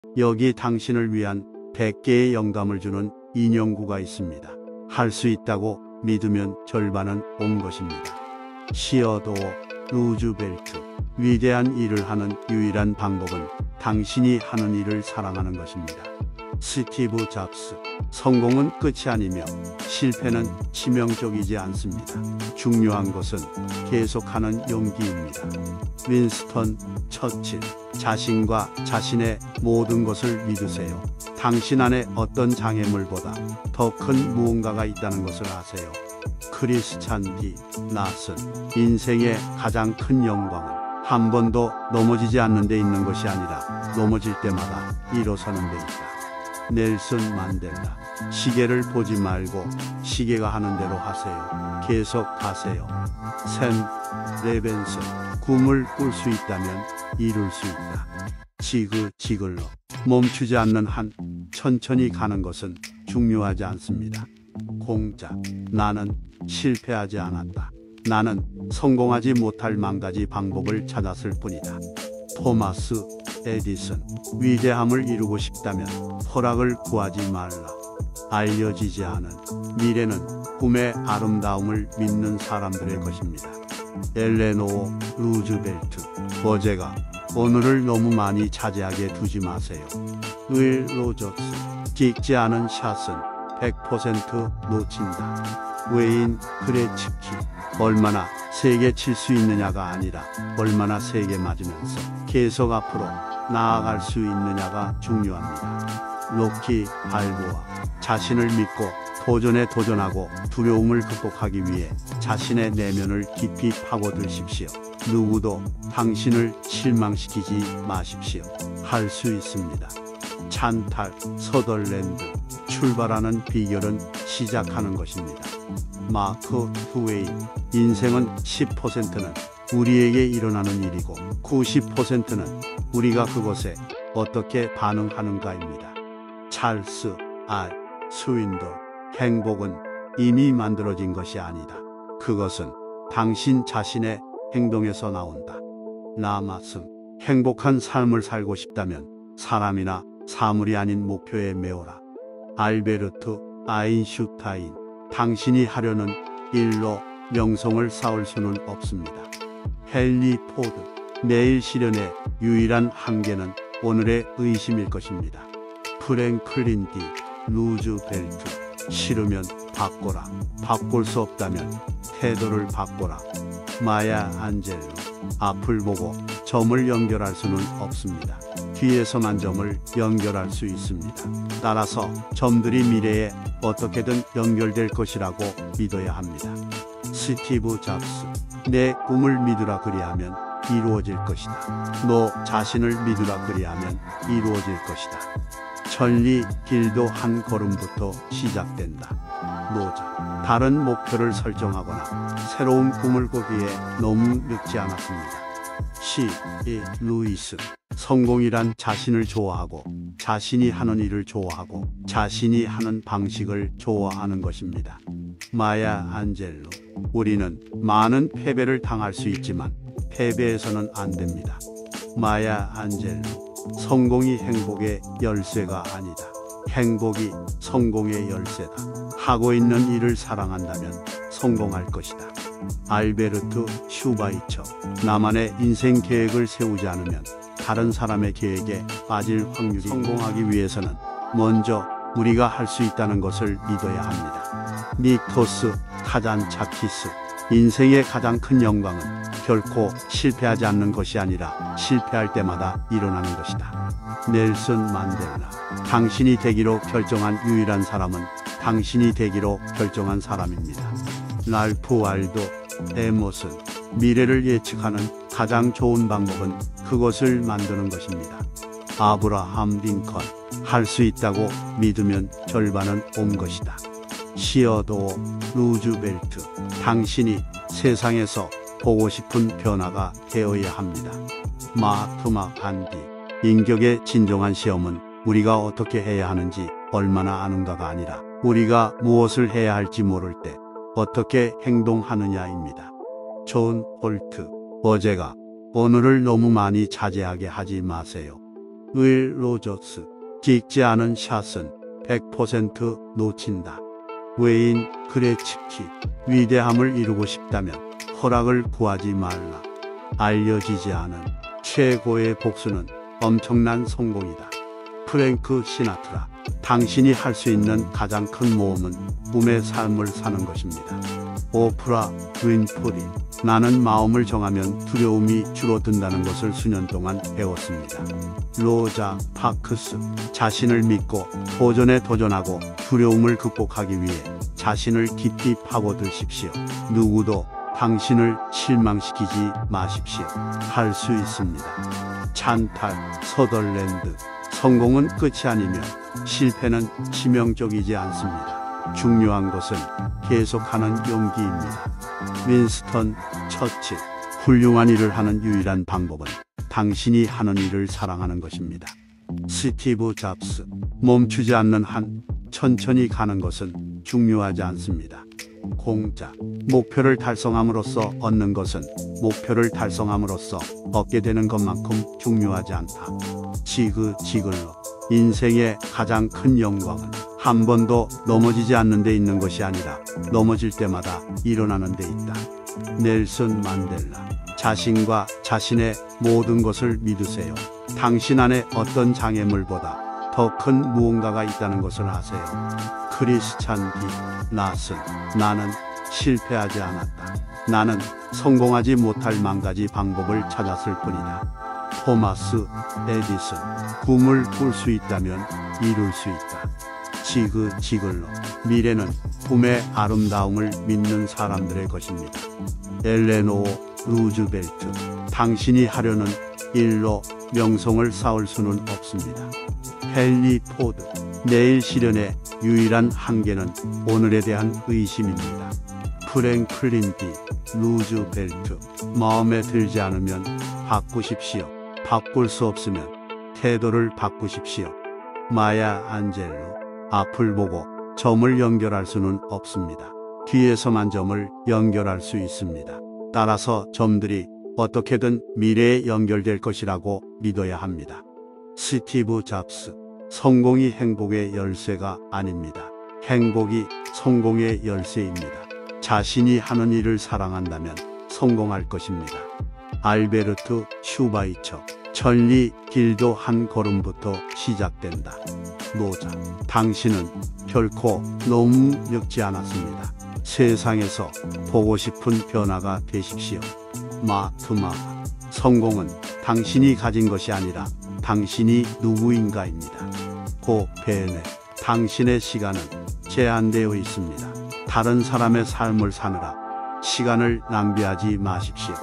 여기 당신을 위한 100개의 영감을 주는 인형구가 있습니다. 할 수 있다고 믿으면 절반은 온 것입니다. 시어도어 루즈벨트. 위대한 일을 하는 유일한 방법은 당신이 하는 일을 사랑하는 것입니다. 스티브 잡스. 성공은 끝이 아니며 실패는 치명적이지 않습니다. 중요한 것은 계속하는 용기입니다. 윈스턴 처칠. 자신과 자신의 모든 것을 믿으세요. 당신 안에 어떤 장애물보다 더 큰 무언가가 있다는 것을 아세요. 크리스찬 디 나슨. 인생의 가장 큰 영광은 한 번도 넘어지지 않는 데 있는 것이 아니라 넘어질 때마다 일어서는 데 있다. 넬슨 만델라. 시계를 보지 말고 시계가 하는 대로 하세요. 계속 가세요. 샘 레벤슨. 꿈을 꿀 수 있다면 이룰 수 있다. 지글러. 멈추지 않는 한 천천히 가는 것은 중요하지 않습니다. 공작. 나는 실패하지 않았다. 나는 성공하지 못할 만가지 방법을 찾았을 뿐이다. 토마스 에디슨. 위대함을 이루고 싶다면 허락을 구하지 말라. 알려지지 않은 미래는 꿈의 아름다움을 믿는 사람들의 것입니다. 엘레노어 루즈벨트. 어제가 오늘을 너무 많이 차지하게 두지 마세요. 윌 로저스. 찍지 않은 샷은 100% 놓친다. 웨인 그레츠키. 얼마나 세게 칠 수 있느냐가 아니라 얼마나 세게 맞으면서 계속 앞으로 나아갈 수 있느냐가 중요합니다. 로키 발보아. 자신을 믿고 도전에 도전하고 두려움을 극복하기 위해 자신의 내면을 깊이 파고드십시오. 누구도 당신을 실망시키지 마십시오. 할 수 있습니다. 찬탈 서덜랜드. 출발하는 비결은 시작하는 것입니다. 마크 투웨인. 인생은 10%는 우리에게 일어나는 일이고 90%는 우리가 그것에 어떻게 반응하는가입니다. 찰스 알 스윈돌. 행복은 이미 만들어진 것이 아니다. 그것은 당신 자신의 행동에서 나온다. 라마승. 행복한 삶을 살고 싶다면 사람이나 사물이 아닌 목표에 메워라. 알베르트 아인슈타인. 당신이 하려는 일로 명성을 쌓을 수는 없습니다. 헨리 포드. 내일 실현의 유일한 한계는 오늘의 의심일 것입니다. 프랭클린 디 루즈벨트. 싫으면 바꿔라. 바꿀 수 없다면 태도를 바꿔라. 마야 안젤로. 앞을 보고 점을 연결할 수는 없습니다. 뒤에서만 점을 연결할 수 있습니다. 따라서 점들이 미래에 어떻게든 연결될 것이라고 믿어야 합니다. 스티브 잡스. 내 꿈을 믿으라 그리하면 이루어질 것이다. 너 자신을 믿으라 그리하면 이루어질 것이다. 천리 길도 한 걸음부터 시작된다. 노자. 다른 목표를 설정하거나 새로운 꿈을 꾸기에 너무 늦지 않았습니다. C.E. 루이스. 성공이란 자신을 좋아하고 자신이 하는 일을 좋아하고 자신이 하는 방식을 좋아하는 것입니다. 마야 안젤로. 우리는 많은 패배를 당할 수 있지만 패배해서는 안 됩니다. 마야 안젤로. 성공이 행복의 열쇠가 아니다. 행복이 성공의 열쇠다. 하고 있는 일을 사랑한다면 성공할 것이다. 알베르트 슈바이처. 나만의 인생 계획을 세우지 않으면 다른 사람의 계획에 빠질 확률이. 성공하기 위해서는 먼저 우리가 할 수 있다는 것을 믿어야 합니다. 니토스 카잔차키스. 인생의 가장 큰 영광은 결코 실패하지 않는 것이 아니라 실패할 때마다 일어나는 것이다. 넬슨 만델라. 당신이 되기로 결정한 유일한 사람은 당신이 되기로 결정한 사람입니다. 랄프 waldo 에머슨. 미래를 예측하는 가장 좋은 방법은 그것을 만드는 것입니다. 아브라함 링컨. 할 수 있다고 믿으면 절반은 온 것이다. 시어도어 루즈벨트. 당신이 세상에서 보고 싶은 변화가 되어야 합니다. 마하트마 간디. 인격의 진정한 시험은 우리가 어떻게 해야 하는지 얼마나 아는가가 아니라 우리가 무엇을 해야 할지 모를 때 어떻게 행동하느냐입니다. 존 홀트. 어제가 오늘을 너무 많이 차지하게 하지 마세요. 윌 로저스. 찍지 않은 샷은 100% 놓친다. 웨인 그레츠키. 위대함을 이루고 싶다면 허락을 구하지 말라. 알려지지 않은 최고의 복수는 엄청난 성공이다. 프랭크 시나트라. 당신이 할 수 있는 가장 큰 모험은 꿈의 삶을 사는 것입니다. 오프라 윈프리. 나는 마음을 정하면 두려움이 줄어든다는 것을 수년 동안 배웠습니다. 로자 파크스. 자신을 믿고 도전에 도전하고 두려움을 극복하기 위해 자신을 깊이 파고드십시오. 누구도 당신을 실망시키지 마십시오. 할 수 있습니다. 찬탈 서덜랜드. 성공은 끝이 아니며 실패는 치명적이지 않습니다. 중요한 것은 계속하는 용기입니다. 윈스턴 처칠. 훌륭한 일을 하는 유일한 방법은 당신이 하는 일을 사랑하는 것입니다. 스티브 잡스. 멈추지 않는 한 천천히 가는 것은 중요하지 않습니다. 공짜. 목표를 달성함으로써 얻는 것은 목표를 달성함으로써 얻게 되는 것만큼 중요하지 않다. 지글러. 인생의 가장 큰 영광은 한 번도 넘어지지 않는 데 있는 것이 아니라 넘어질 때마다 일어나는 데 있다. 넬슨 만델라. 자신과 자신의 모든 것을 믿으세요. 당신 안에 어떤 장애물보다 더 큰 무언가가 있다는 것을 아세요. 크리스찬 디 나슨. 나는 실패하지 않았다. 나는 성공하지 못할 만 가지 방법을 찾았을 뿐이다. 토마스 에디슨. 꿈을 꿀 수 있다면 이룰 수 있다. 지글러. 미래는 꿈의 아름다움을 믿는 사람들의 것입니다. 엘레노어 루즈벨트. 당신이 하려는 일로 명성을 쌓을 수는 없습니다. 헨리 포드. 내일 실현의 유일한 한계는 오늘에 대한 의심입니다. 프랭클린 디 루즈벨트. 마음에 들지 않으면 바꾸십시오. 바꿀 수 없으면 태도를 바꾸십시오. 마야 안젤로. 앞을 보고 점을 연결할 수는 없습니다. 뒤에서만 점을 연결할 수 있습니다. 따라서 점들이 어떻게든 미래에 연결될 것이라고 믿어야 합니다. 스티브 잡스. 성공이 행복의 열쇠가 아닙니다. 행복이 성공의 열쇠입니다. 자신이 하는 일을 사랑한다면 성공할 것입니다. 알베르트 슈바이처. 천리 길도 한 걸음부터 시작된다. 노자. 당신은 결코 너무 늙지 않았습니다. 세상에서 보고 싶은 변화가 되십시오. 마트마. 성공은 당신이 가진 것이 아니라 당신이 누구인가입니다. 고베네. 당신의 시간은 제한되어 있습니다. 다른 사람의 삶을 사느라 시간을 낭비하지 마십시오.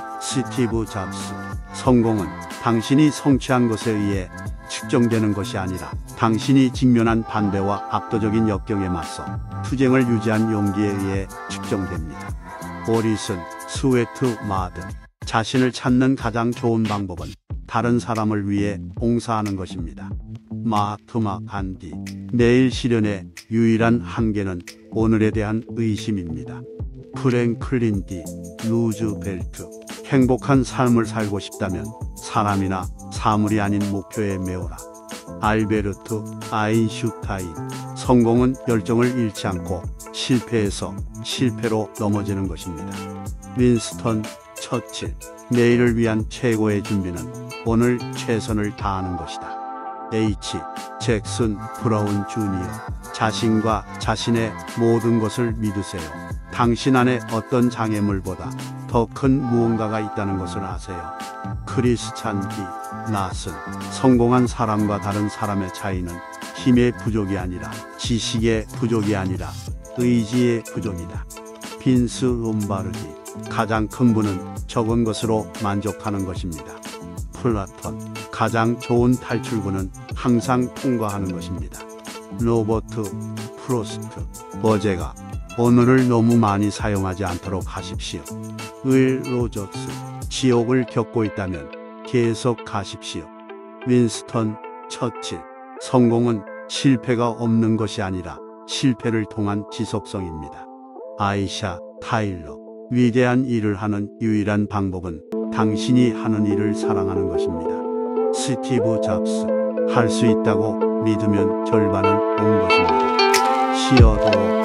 스티브 잡스. 성공은 당신이 성취한 것에 의해 측정되는 것이 아니라 당신이 직면한 반대와 압도적인 역경에 맞서 투쟁을 유지한 용기에 의해 측정됩니다. 오리슨 스웨트 마든. 자신을 찾는 가장 좋은 방법은 다른 사람을 위해 봉사하는 것입니다. 마하트마 간디. 내일 실현의 유일한 한계는 오늘에 대한 의심입니다. 프랭클린 디 루즈벨트. 행복한 삶을 살고 싶다면 사람이나 사물이 아닌 목표에 메워라. 알베르트 아인슈타인. 성공은 열정을 잃지 않고 실패에서 실패로 넘어지는 것입니다. 윈스턴 처칠. 내일을 위한 최고의 준비는 오늘 최선을 다하는 것이다. H. 잭슨 브라운 주니어. 자신과 자신의 모든 것을 믿으세요. 당신 안에 어떤 장애물보다 더 큰 무언가가 있다는 것을 아세요. 크리스찬 디 나슨. 성공한 사람과 다른 사람의 차이는 힘의 부족이 아니라 지식의 부족이 아니라 의지의 부족이다. 빈스 롬바르디. 가장 큰 분은 적은 것으로 만족하는 것입니다. 플라톤. 가장 좋은 탈출구는 항상 통과하는 것입니다. 로버트 프로스트. 어제가 오늘을 너무 많이 사용하지 않도록 하십시오. 윌 로저스. 지옥을 겪고 있다면 계속 가십시오. 윈스턴 처칠. 성공은 실패가 없는 것이 아니라 실패를 통한 지속성입니다. 아이샤 타일러. 위대한 일을 하는 유일한 방법은 당신이 하는 일을 사랑하는 것입니다. 스티브 잡스. 할 수 있다고 믿으면 절반은 온 것입니다. 시어도어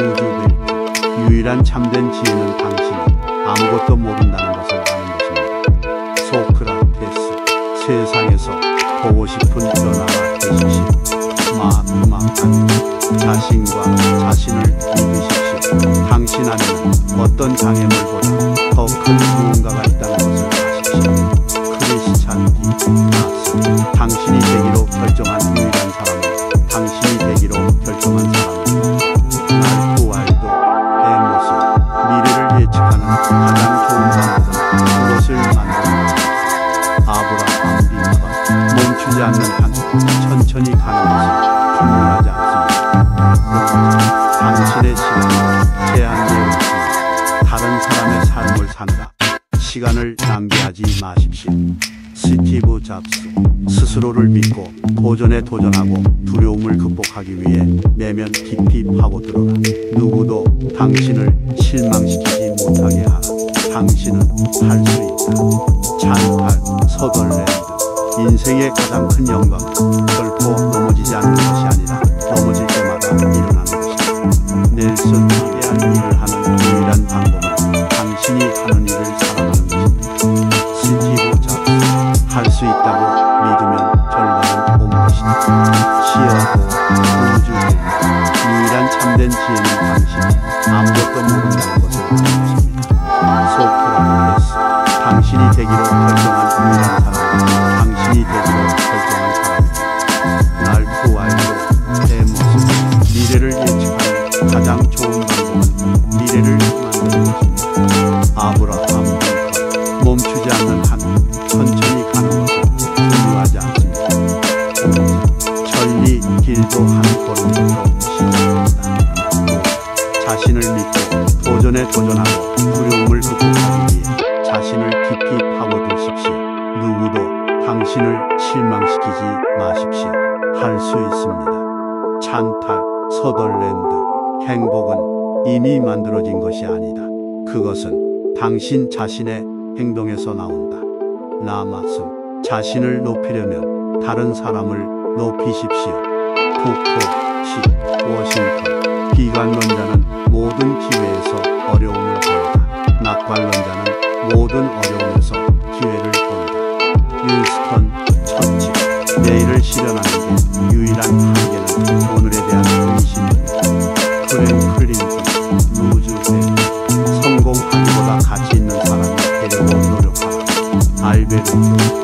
루즈벨트. 유일한 참된 지혜는 당신이 아무것도 모른다는 것을 아는 것입니다. 소크라테스. 세상에서 보고 싶은 변화가 되십시오. 마하트마 간디. 자신과 자신을 믿으십시오. 당신 안에는 어떤 장애물보다 더 큰 무언가가 있다는 것을 아십시오. 크리스찬 디 나스. 당신이 되기로 결정한 유일한 사람은 당신이 되기로 결정한 사람입니다. 말투 와일드. 내 모습. 미래를 예측하는 가장 좋은 방법은 그것을 만드는 것입니다. 아브라함 링컨. 멈추지 않는 한 천천히 가는 것은 중요하지 않습니다. 당신의 시간은 제한되어 있습니다. 다른 사람의 삶을 산다. 시간을 낭비하지 마십시오. 스티브 잡스. 스스로를 믿고 도전에 도전하고 두려움을 극복하기 위해 내면 깊이 파고들어라. 누구도 당신을 실망시키지 못하게 하라. 당신은 할 수 있다. 찬탈 서덜랜드. 인생의 가장 큰 영광은 결코 넘어지지 않는 것이 아니라 넘어질 때마다 일어나는 것입니다. 넬슨 위대한 일을 하는 유일한 방법은 당신이 하는 일을 사랑하는 것입니다. 스티브 잡스. 할 수 있다고 믿으면 절반은 온 것이다. 시어도 우주벨트. 유일한 참된 지혜는 당신이 아무것도 모른다는 것을 아는 것입니다. 소크라테스. 당신이 되기로 결정한 유일한 사람은 당신이 되기로 결정한 사람입니다. 날프 와일드. 내 모습. 미래를 예측하는 가장 좋은 방법은 미래를 만드는 것입니다. 아브라함 링컨. 멈추지 않는 한 천천히 가는 것은 중요하지 않습니다. 천리 길도 한 걸음부터 시작합니다. 자신을 믿고 도전에 도전하고 두려움을 극복하기 위해 자신을 깊이 파고드십시오. 누구도 당신을 실망시키지 마십시오. 할 수 있습니다. 찬탈 서덜랜드. 행복은 이미 만들어진 것이 아니다. 그것은 당신 자신의 행동에서 나온다. 라마슴. 자신을 높이려면 다른 사람을 높이십시오. 푸코 시 워싱턴. 비관론자는 모든 기회에서 어려움을 본다. 낙관론자는 모든 어려움에서 기회를 본다. 윌스턴 처칠. 내일을 실현하는 데 유일한 한계는 오늘에 대한 의심입니다. 프랭클린 디 루즈벨트. 성공하기보다 가치 있는 사람이 되려고 노력하라. 알베르트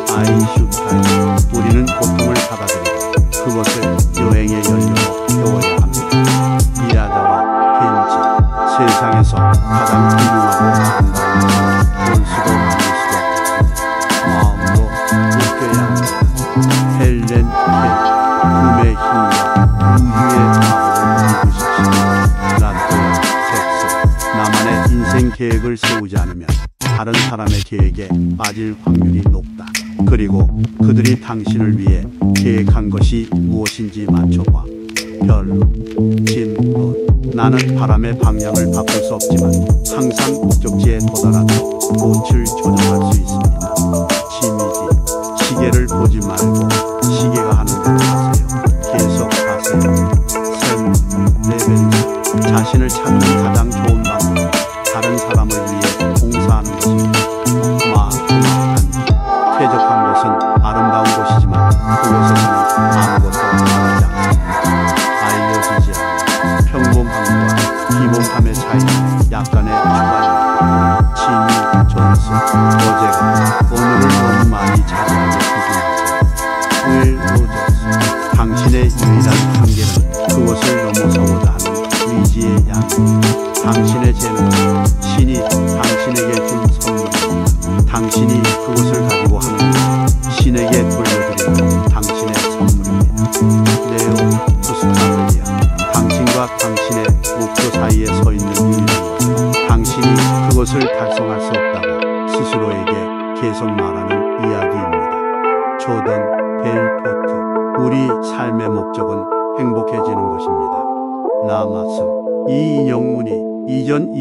아인슈타인. 우리는 고통을 받아들이고 그것을 여행의 연료로 태워야 합니다. 미야자와 켄지. 세상에서 가장 훌륭하고 아름다운 것은 볼 수도 만들 수도 없습니다. 마음으로 느껴야 합니다. 헬렌 켈. 꿈의 힘과 우주의 마법을 믿으십시오. 라토야 잭슨. 나만의 인생 계획을 세우지 않으면 다른 사람의 계획에 빠질 확률이 높다. 그리고 그들이 당신을 위해 계획한 것이 무엇인지 맞춰봐. 별로. 진로. 나는 바람의 방향을 바꿀 수 없지만 항상 목적지에 도달하도록 꽃을 조정할 수 있습니다. 지미디. 시계를 보지 말고 시계가 하는 대로 하세요. 계속 하세요. 샘 레벤즈. 자신을 찾는 가장 좋은 방법은 다른 사람을 위해 봉사하는 것입니다. 마하트마 간디. 쾌적한 곳은 아름다운 곳이지만 그곳에서는 아무것도 바라지 않습니다. 알려지지 않는 평범함과 기본함의 차이는 약간의 추가입니다. 지미 존스. 어제가 오늘을 너무 많이 차지하게 조심하세요. 윌 로저스. 당신의 유일한 한계는 그것을 넘어서고자 하는 의지의 양입니다. 당신의 재능은 신이 당신에게 준 선물입니다. 당신이 그것을 가지고 하는 일, 신에게 돌려드리는 당신의 선물입니다. 네오 부스타블리아. 당신과 당신의 목표 사이에 서 있는 유일한 것은 당신이 그것을 달성할 수 없다고 스스로에게 계속 말하는 이야기입니다. 조던 벨포트. 우리 삶의 목적은 행복해지는 것입니다. 라마슴. 이 인형문이 이전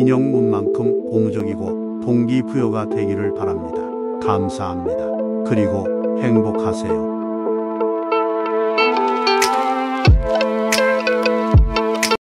인형문만큼 고무적이고 동기부여가 되기를 바랍니다. 감사합니다. 그리고 행복하세요.